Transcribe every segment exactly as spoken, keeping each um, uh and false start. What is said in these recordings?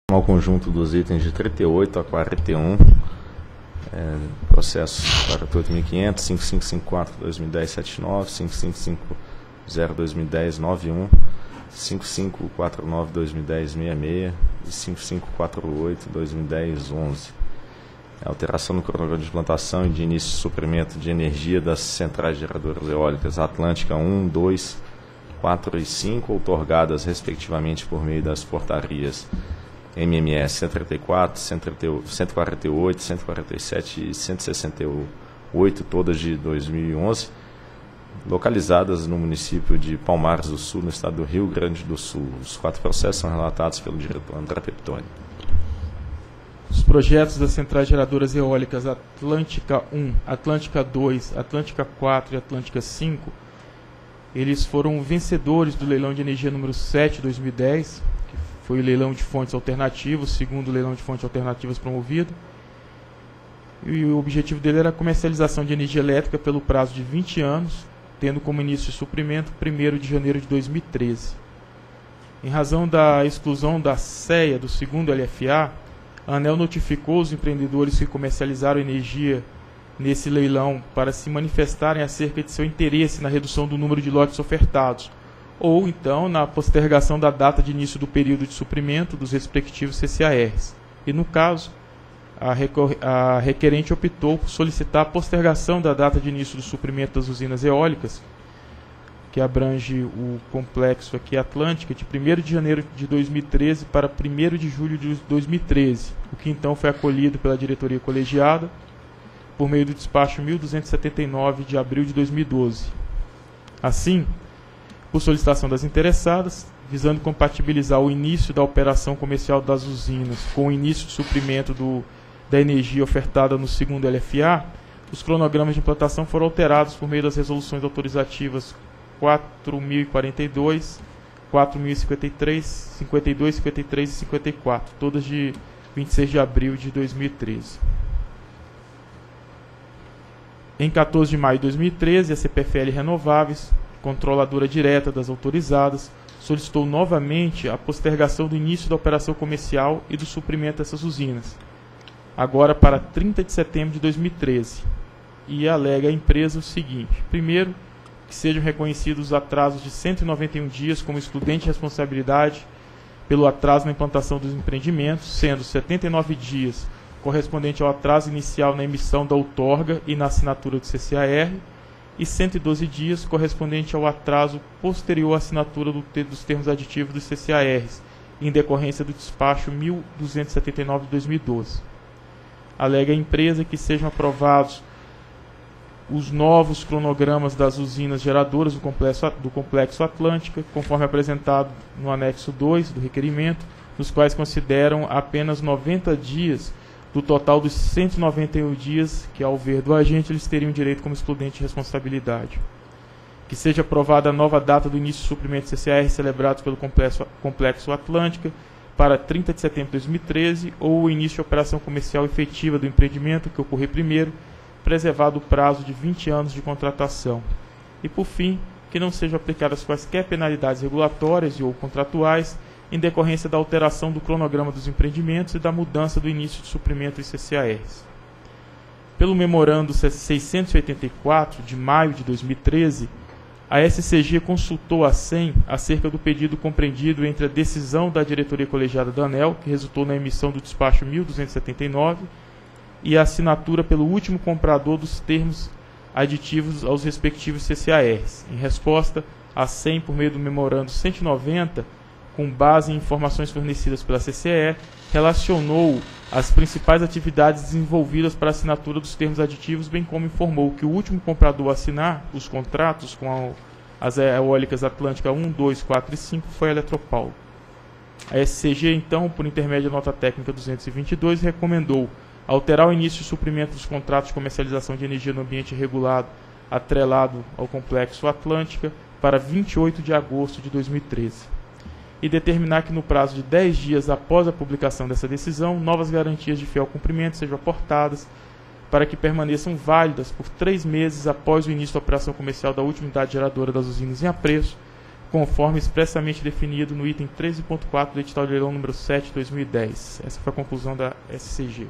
Ao conjunto dos itens de trinta e oito a quarenta e um, é, processo quarenta e oito mil e quinhentos, cinco cinco cinco quatro barra dois mil e dez setenta e nove, cinco cinco cinco zero barra dois mil e dez noventa e um, cinco cinco quatro nove barra dois mil e dez sessenta e seis e cinco cinco quatro oito barra dois mil e dez onze. Alteração no cronograma de implantação e de início de suprimento de energia das centrais geradoras eólicas Atlântica um, dois, quatro e cinco, outorgadas respectivamente por meio das portarias M M S cento e trinta e quatro, cento e quarenta e oito, cento e quarenta e sete e cento e sessenta e oito, todas de dois mil e onze, localizadas no município de Palmares do Sul, no estado do Rio Grande do Sul. Os quatro processos são relatados pelo diretor André Peptoni. Os projetos das centrais geradoras eólicas Atlântica um, Atlântica dois, Atlântica quatro e Atlântica cinco, eles foram vencedores do leilão de energia número sete de dois mil e dez, que foi o leilão de fontes alternativas, segundo leilão de fontes alternativas promovido. E o objetivo dele era a comercialização de energia elétrica pelo prazo de vinte anos, tendo como início de suprimento primeiro de janeiro de dois mil e treze. Em razão da exclusão da C E A do segundo L F A, a ANEEL notificou os empreendedores que comercializaram energia nesse leilão para se manifestarem acerca de seu interesse na redução do número de lotes ofertados, ou então na postergação da data de início do período de suprimento dos respectivos C C A Rs. E no caso, a, a requerente optou por solicitar a postergação da data de início do suprimento das usinas eólicas, que abrange o complexo aqui Atlântica, de primeiro de janeiro de dois mil e treze para primeiro de julho de dois mil e treze, o que então foi acolhido pela diretoria colegiada por meio do despacho mil duzentos e setenta e nove de abril de dois mil e doze. Assim, por solicitação das interessadas, visando compatibilizar o início da operação comercial das usinas com o início de suprimento do, da energia ofertada no segundo L F A, os cronogramas de implantação foram alterados por meio das resoluções autorizativas quatro mil e quarenta e dois, quatro mil e cinquenta e três, cinquenta e dois, cinquenta e três e cinquenta e quatro, todas de vinte e seis de abril de dois mil e treze. Em quatorze de maio de dois mil e treze, a C P F L Renováveis, controladora direta das autorizadas, solicitou novamente a postergação do início da operação comercial e do suprimento dessas usinas, agora para trinta de setembro de dois mil e treze, e alega à empresa o seguinte: primeiro, que sejam reconhecidos os atrasos de cento e noventa e um dias como excludente de responsabilidade pelo atraso na implantação dos empreendimentos, sendo setenta e nove dias correspondente ao atraso inicial na emissão da outorga e na assinatura do C C A R, e cento e doze dias correspondente ao atraso posterior à assinatura do te dos termos aditivos dos C C A Rs, em decorrência do despacho mil duzentos e setenta e nove de dois mil e doze. Alega a empresa que sejam aprovados os novos cronogramas das usinas geradoras do complexo, do complexo Atlântica, conforme apresentado no anexo dois do requerimento, nos quais consideram apenas noventa dias do total dos cento e noventa e um dias que, ao ver do agente, eles teriam direito como excludente de responsabilidade. Que seja aprovada a nova data do início do suprimento de C C A R celebrados pelo complexo, complexo Atlântica para trinta de setembro de dois mil e treze, ou o início de operação comercial efetiva do empreendimento, que ocorrer primeiro, preservado o prazo de vinte anos de contratação. E, por fim, que não sejam aplicadas quaisquer penalidades regulatórias e ou contratuais em decorrência da alteração do cronograma dos empreendimentos e da mudança do início de suprimento dos C C A Rs. Pelo memorando seiscentos e oitenta e quatro, de maio de dois mil e treze, a S C G consultou a S E M acerca do pedido compreendido entre a decisão da diretoria colegiada da ANEEL, que resultou na emissão do despacho mil duzentos e setenta e nove, e a assinatura pelo último comprador dos termos aditivos aos respectivos C C A Rs. Em resposta, a S E M, por meio do memorando cento e noventa, com base em informações fornecidas pela C C E, relacionou as principais atividades desenvolvidas para a assinatura dos termos aditivos, bem como informou que o último comprador a assinar os contratos com a, as eólicas Atlântica um, dois, quatro e cinco foi a Eletropaulo. A S C G, então, por intermédio da nota técnica duzentos e vinte e dois, recomendou alterar o início de suprimento dos contratos de comercialização de energia no ambiente regulado atrelado ao complexo Atlântica para vinte e oito de agosto de dois mil e treze. E determinar que no prazo de dez dias após a publicação dessa decisão, novas garantias de fiel cumprimento sejam aportadas para que permaneçam válidas por três meses após o início da operação comercial da última unidade geradora das usinas em apreço, conforme expressamente definido no item treze ponto quatro do edital de leilão número sete de dois mil e dez. Essa foi a conclusão da S C G.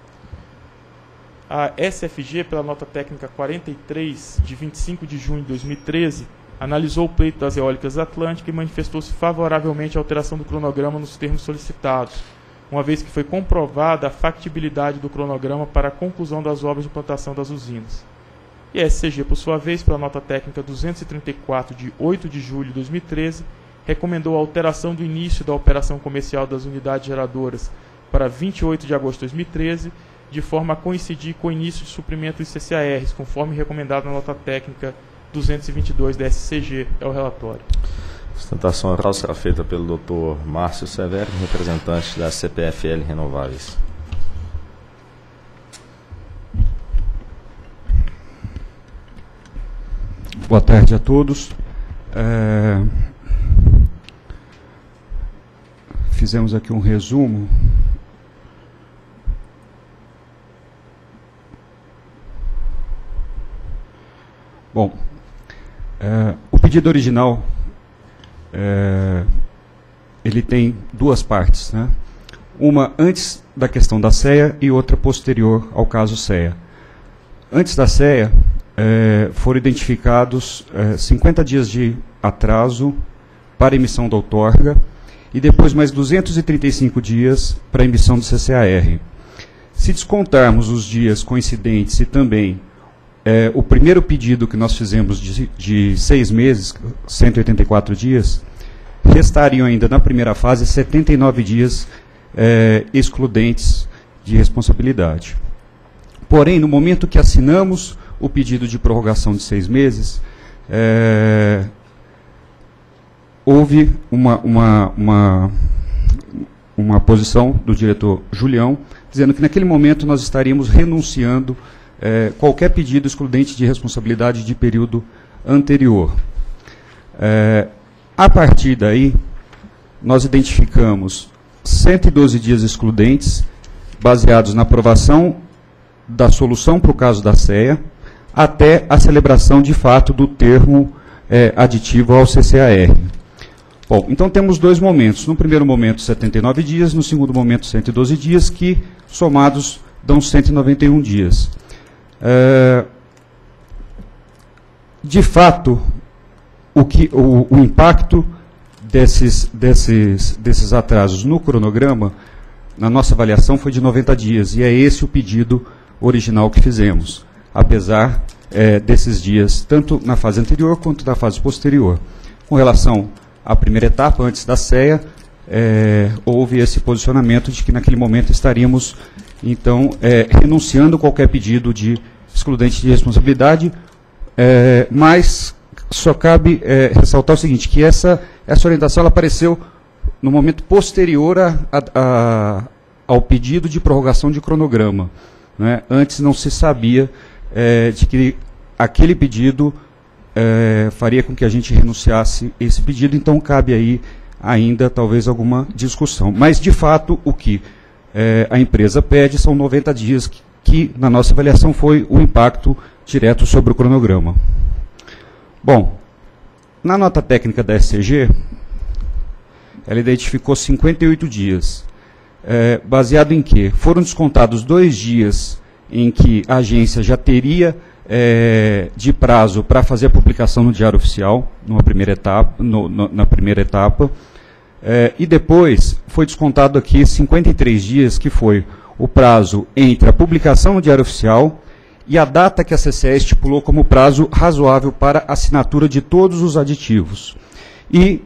A S F G, pela nota técnica quarenta e três, de vinte e cinco de junho de dois mil e treze, analisou o pleito das eólicas Atlântica e manifestou-se favoravelmente à alteração do cronograma nos termos solicitados, uma vez que foi comprovada a factibilidade do cronograma para a conclusão das obras de implantação das usinas. E a S C G, por sua vez, pela nota técnica duzentos e trinta e quatro, de oito de julho de dois mil e treze, recomendou a alteração do início da operação comercial das unidades geradoras para vinte e oito de agosto de dois mil e treze, de forma a coincidir com o início de suprimento dos C C A Rs, conforme recomendado na nota técnica duzentos e vinte e dois da S C G. É o relatório. A sustentação oral será feita pelo doutor Márcio Severo, representante da C P F L Renováveis. Boa tarde a todos. É... Fizemos aqui um resumo. Bom, é, o pedido original, é, ele tem duas partes, né? Uma antes da questão da C E A e outra posterior ao caso C E A. Antes da C E A, é, foram identificados é, cinquenta dias de atraso para a emissão da outorga e depois mais duzentos e trinta e cinco dias para a emissão do C C A R. Se descontarmos os dias coincidentes e também É, o primeiro pedido que nós fizemos de, de seis meses, cento e oitenta e quatro dias, restariam ainda na primeira fase setenta e nove dias é, excludentes de responsabilidade. Porém, no momento que assinamos o pedido de prorrogação de seis meses, é, houve uma, uma, uma, uma posição do diretor Julião, dizendo que naquele momento nós estaríamos renunciando É, qualquer pedido excludente de responsabilidade de período anterior. É, a partir daí, nós identificamos cento e doze dias excludentes, baseados na aprovação da solução para o caso da C E A, até a celebração de fato do termo é, aditivo ao C C A R. Bom, então temos dois momentos. No primeiro momento, setenta e nove dias, no segundo momento, cento e doze dias, que, somados, dão cento e noventa e um dias. É, de fato, o, que, o, o impacto desses, desses, desses atrasos no cronograma, na nossa avaliação, foi de noventa dias, e é esse o pedido original que fizemos, apesar é, desses dias, tanto na fase anterior quanto na fase posterior. Com relação à primeira etapa, antes da C E A, é, houve esse posicionamento de que naquele momento estaríamos então, é, renunciando a qualquer pedido de excludente de responsabilidade, é, mas só cabe é, ressaltar o seguinte, que essa, essa orientação ela apareceu no momento posterior a, a, a, ao pedido de prorrogação de cronograma, né? Antes não se sabia é, de que aquele pedido é, faria com que a gente renunciasse esse pedido, então cabe aí ainda talvez alguma discussão. Mas, de fato, o que É, a empresa pede são noventa dias, que, que, na nossa avaliação, foi o impacto direto sobre o cronograma. Bom, na nota técnica da S C G, ela identificou cinquenta e oito dias. É, baseado em que? Foram descontados dois dias em que a agência já teria é, de prazo para fazer a publicação no Diário Oficial, numa primeira etapa, no, no, na primeira etapa. É, e depois foi descontado aqui cinquenta e três dias, que foi o prazo entre a publicação no Diário Oficial e a data que a C C E estipulou como prazo razoável para assinatura de todos os aditivos. E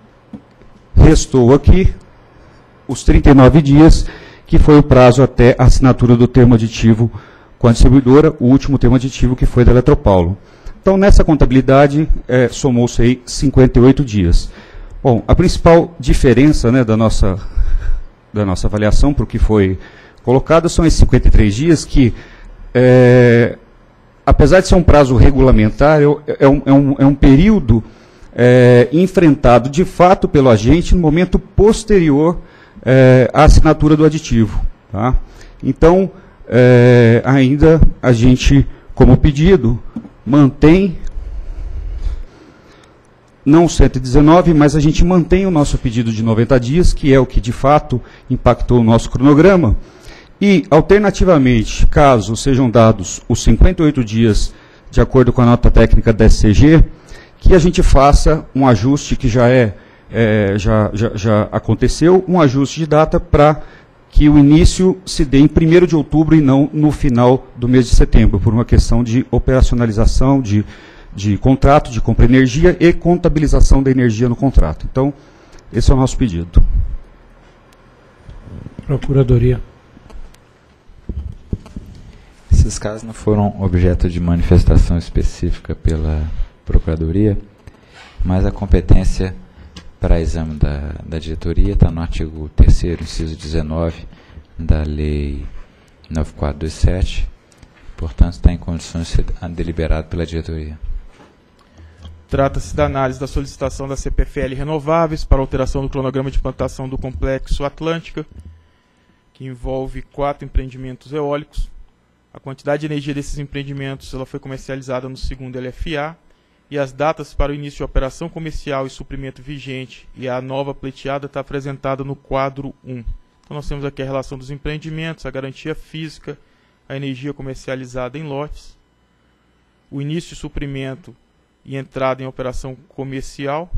restou aqui os trinta e nove dias, que foi o prazo até a assinatura do termo aditivo com a distribuidora, o último termo aditivo que foi da Eletropaulo. Então, nessa contabilidade, é, somou-se aí cinquenta e oito dias. Bom, a principal diferença, né, da, nossa, da nossa avaliação para o que foi colocado são esses cinquenta e três dias que, é, apesar de ser um prazo regulamentar, é um, é um, é um período é, enfrentado de fato pelo agente no momento posterior é, à assinatura do aditivo. Tá? Então, é, ainda a gente, como pedido, mantém não cento e dezenove, mas a gente mantém o nosso pedido de noventa dias, que é o que de fato impactou o nosso cronograma, e, alternativamente, caso sejam dados os cinquenta e oito dias, de acordo com a nota técnica da S C G, que a gente faça um ajuste que já, é, é, já, já, já aconteceu, um ajuste de data para que o início se dê em primeiro de outubro e não no final do mês de setembro, por uma questão de operacionalização, de, de contrato, de compra de energia e contabilização da energia no contrato. Então, esse é o nosso pedido. Procuradoria. Esses casos não foram objeto de manifestação específica pela Procuradoria, mas a competência para exame da, da diretoria está no artigo terceiro, inciso dezenove, da Lei nove mil quatrocentos e vinte e sete, portanto está em condições de ser deliberado pela diretoria. Trata-se da análise da solicitação da C P F L Renováveis para alteração do cronograma de implantação do Complexo Atlântica, que envolve quatro empreendimentos eólicos. A quantidade de energia desses empreendimentos ela foi comercializada no segundo L F A, e as datas para o início de operação comercial e suprimento vigente e a nova pleiteada está apresentada no quadro um. Então nós temos aqui a relação dos empreendimentos, a garantia física, a energia comercializada em lotes, o início de suprimento e entrada em operação comercial,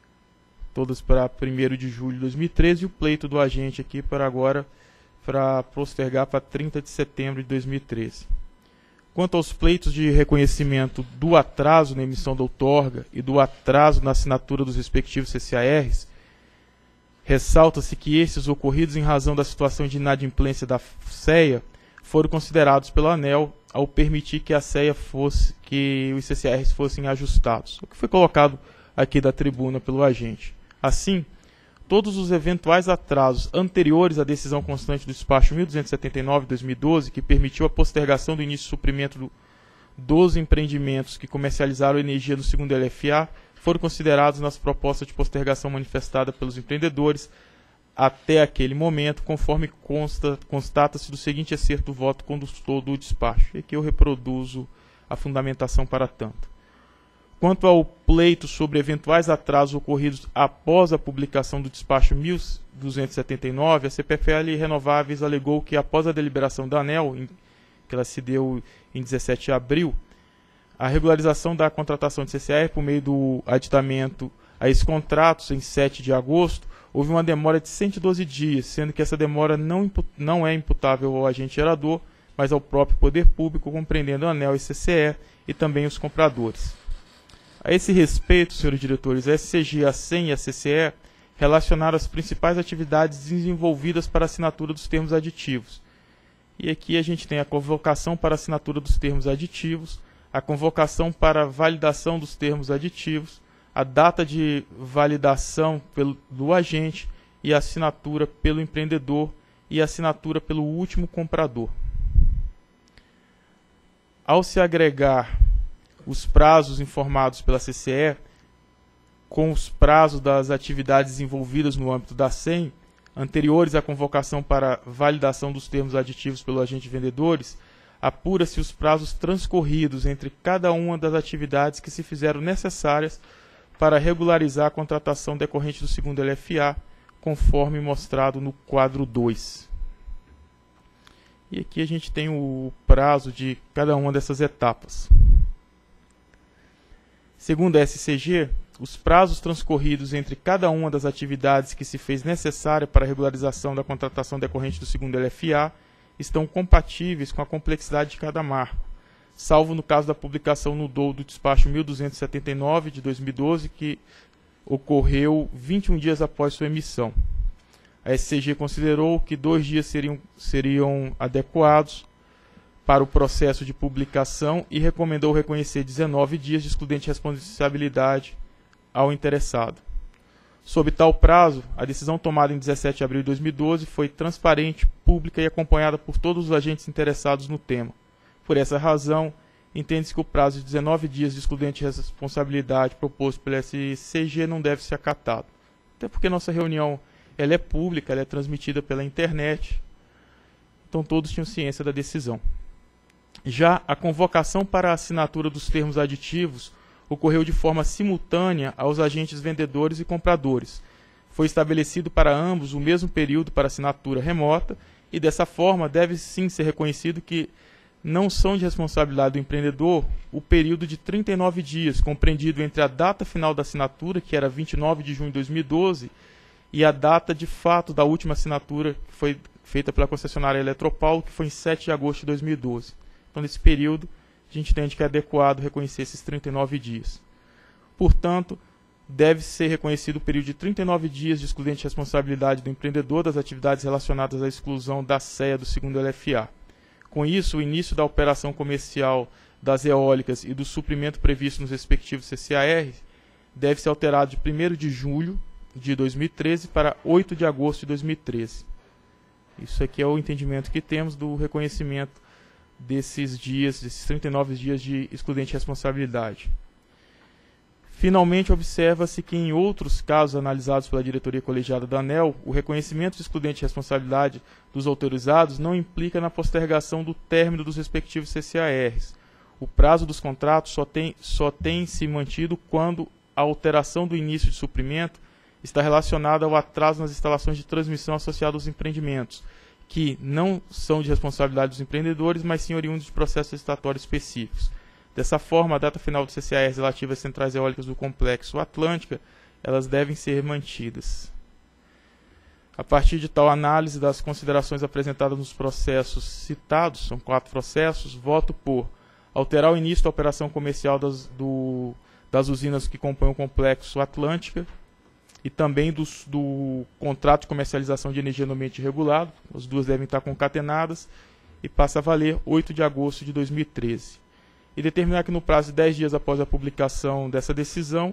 todas para primeiro de julho de dois mil e treze, e o pleito do agente aqui para agora, para postergar para trinta de setembro de dois mil e treze. Quanto aos pleitos de reconhecimento do atraso na emissão da outorga e do atraso na assinatura dos respectivos C C A Rs, ressalta-se que esses ocorridos em razão da situação de inadimplência da C E A foram considerados pelo ANEEL ao permitir que a C E A fosse, que os C C A Rs fossem ajustados, o que foi colocado aqui da tribuna pelo agente. Assim, todos os eventuais atrasos anteriores à decisão constante do despacho mil duzentos e setenta e nove de dois mil e doze, que permitiu a postergação do início de suprimento do, dos empreendimentos que comercializaram energia no segundo L F A, foram considerados nas propostas de postergação manifestada pelos empreendedores até aquele momento, conforme consta, constata-se do seguinte excerto do voto condutor do despacho. E aqui eu reproduzo a fundamentação para tanto. Quanto ao pleito sobre eventuais atrasos ocorridos após a publicação do despacho mil duzentos e setenta e nove, a C P F L Renováveis alegou que após a deliberação da ANEEL, em, que ela se deu em dezessete de abril, a regularização da contratação de C C A R por meio do aditamento a esses contratos em sete de agosto, houve uma demora de cento e doze dias, sendo que essa demora não, não é imputável ao agente gerador, mas ao próprio poder público, compreendendo a ANEEL e C C E e também os compradores. A esse respeito, senhores diretores, a S C G, a C E M e a C C E relacionaram as principais atividades desenvolvidas para a assinatura dos termos aditivos. E aqui a gente tem a convocação para a assinatura dos termos aditivos, a convocação para a validação dos termos aditivos, a data de validação pelo, do agente e a assinatura pelo empreendedor e a assinatura pelo último comprador. Ao se agregar os prazos informados pela C C E com os prazos das atividades desenvolvidas no âmbito da C E M, anteriores à convocação para validação dos termos aditivos pelo agente vendedores, apura-se os prazos transcorridos entre cada uma das atividades que se fizeram necessárias para regularizar a contratação decorrente do segundo L F A, conforme mostrado no quadro dois. E aqui a gente tem o prazo de cada uma dessas etapas. Segundo a S C G, os prazos transcorridos entre cada uma das atividades que se fez necessária para a regularização da contratação decorrente do segundo L F A estão compatíveis com a complexidade de cada marco, salvo no caso da publicação no D O U do despacho mil duzentos e setenta e nove de dois mil e doze, que ocorreu vinte e um dias após sua emissão. A S C G considerou que dois dias seriam, seriam adequados para o processo de publicação e recomendou reconhecer dezenove dias de excludente de responsabilidade ao interessado. Sob tal prazo, a decisão tomada em dezessete de abril de dois mil e doze foi transparente, pública e acompanhada por todos os agentes interessados no tema. Por essa razão, entende-se que o prazo de dezenove dias de excludente de responsabilidade proposto pela S C G não deve ser acatado. Até porque nossa reunião ela é pública, ela é transmitida pela internet, então todos tinham ciência da decisão. Já a convocação para a assinatura dos termos aditivos ocorreu de forma simultânea aos agentes vendedores e compradores. Foi estabelecido para ambos o mesmo período para assinatura remota e, dessa forma, deve sim ser reconhecido que não são de responsabilidade do empreendedor o período de trinta e nove dias, compreendido entre a data final da assinatura, que era vinte e nove de junho de dois mil e doze, e a data de fato da última assinatura, que foi feita pela concessionária Eletropaulo, que foi em sete de agosto de dois mil e doze. Então, nesse período, a gente entende que é adequado reconhecer esses trinta e nove dias. Portanto, deve ser reconhecido o período de trinta e nove dias de excludente de responsabilidade do empreendedor das atividades relacionadas à exclusão da C E A do segundo L F A. Com isso, o início da operação comercial das eólicas e do suprimento previsto nos respectivos C C A R deve ser alterado de primeiro de julho de dois mil e treze para oito de agosto de dois mil e treze. Isso aqui é o entendimento que temos do reconhecimento desses dias, desses trinta e nove dias de excludente de responsabilidade. Finalmente, observa-se que em outros casos analisados pela diretoria colegiada da ANEEL, o reconhecimento de excludente de responsabilidade dos autorizados não implica na postergação do término dos respectivos C C A Rs. O prazo dos contratos só tem, só tem se mantido quando a alteração do início de suprimento está relacionada ao atraso nas instalações de transmissão associadas aos empreendimentos, que não são de responsabilidade dos empreendedores, mas sim oriundos de processos licitatórios específicos. Dessa forma, a data final do C C A R relativa às centrais eólicas do Complexo Atlântica, elas devem ser mantidas. A partir de tal análise das considerações apresentadas nos processos citados, são quatro processos, voto por alterar o início da operação comercial das, do, das usinas que compõem o Complexo Atlântica e também do, do contrato de comercialização de energia no ambiente regulado, as duas devem estar concatenadas, e passa a valer oito de agosto de dois mil e treze. E determinar que no prazo de dez dias após a publicação dessa decisão,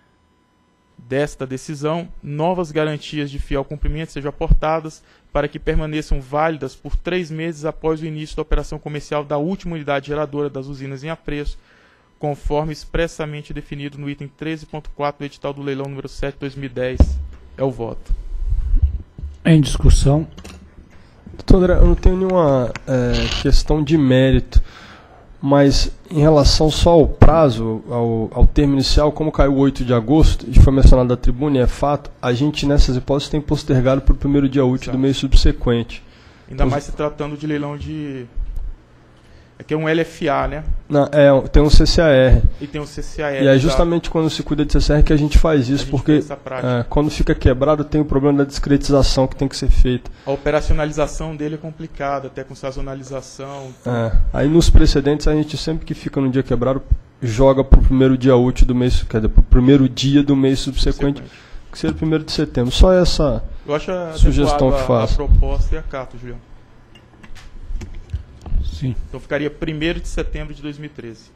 desta decisão, novas garantias de fiel cumprimento sejam aportadas para que permaneçam válidas por três meses após o início da operação comercial da última unidade geradora das usinas em apreço, conforme expressamente definido no item treze ponto quatro do edital do leilão número sete de dois mil e dez. É o voto. Em discussão. Doutor André, eu não tenho nenhuma é, questão de mérito, mas em relação só ao prazo, ao, ao termo inicial, como caiu oito de agosto, e foi mencionado na tribuna, e é fato, a gente nessas hipóteses tem postergado para o primeiro dia útil Exato. do mês subsequente. Ainda então, mais se tratando de leilão de... Aqui é um L F A, né? Não, é, tem um C C A R. E tem um C C A R. E é justamente quando se cuida de C C A R que a gente faz isso, a gente porque é, quando fica quebrado tem o problema da discretização que tem que ser feita. A operacionalização dele é complicada, até com sazonalização. Então... É, aí nos precedentes a gente sempre que fica no dia quebrado joga para o primeiro dia útil do mês, quer dizer, para o primeiro dia do mês subsequente, subsequente. que seria o primeiro de setembro. Só essa Eu acho sugestão que faço. A proposta e a carta, Julião. Sim. Então ficaria primeiro de setembro de dois mil e treze.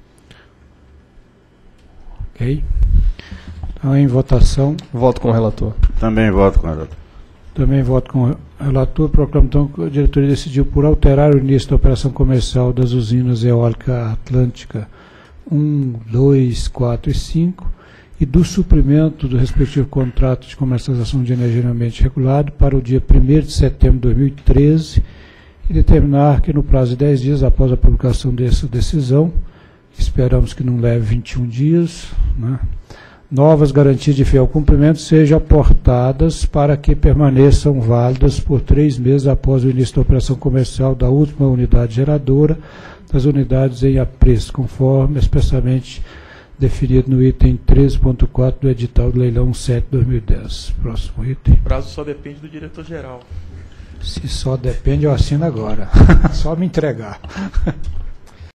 Ok. Então, em votação. Voto com o relator. Também voto com o relator. Também voto com o relator. Proclamo então que a diretoria decidiu por alterar o início da operação comercial das usinas eólica Atlântica um, dois, quatro e cinco e do suprimento do respectivo contrato de comercialização de energia no ambiente regulado para o dia primeiro de setembro de dois mil e treze e determinar que no prazo de dez dias após a publicação dessa decisão, esperamos que não leve vinte e um dias, né, novas garantias de fiel cumprimento sejam aportadas para que permaneçam válidas por três meses após o início da operação comercial da última unidade geradora das unidades em apreço, conforme expressamente definido no item treze ponto quatro do edital do leilão sete de dois mil e dez. Próximo item. O prazo só depende do diretor-geral. Se só depende, eu assino agora. Só me entregar.